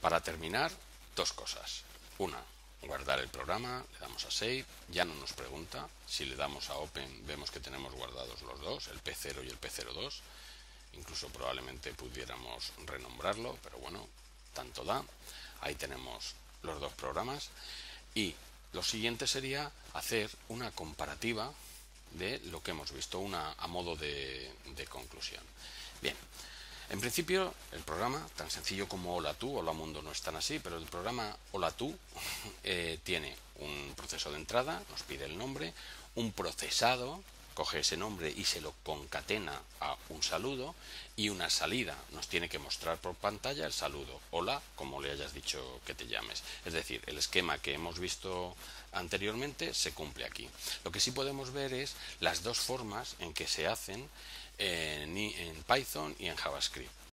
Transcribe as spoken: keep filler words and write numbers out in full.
Para terminar, dos cosas. Una, guardar el programa, le damos a Save, ya no nos pregunta. Si le damos a Open, vemos que tenemos guardados los dos, el P cero y el P cero dos. Incluso probablemente pudiéramos renombrarlo, pero bueno, tanto da. Ahí tenemos los dos programas. Y lo siguiente sería hacer una comparativa de lo que hemos visto, una a modo de, de conclusión. Bien, en principio el programa, tan sencillo como Hola Tú, Hola Mundo no es tan así, pero el programa Hola Tú eh, tiene un proceso de entrada, nos pide el nombre, un procesado, coge ese nombre y se lo concatena a un saludo, y una salida, nos tiene que mostrar por pantalla el saludo, hola, como le hayas dicho que te llames. Es decir, el esquema que hemos visto anteriormente se cumple aquí. Lo que sí podemos ver es las dos formas en que se hacen en, en Python y en JavaScript.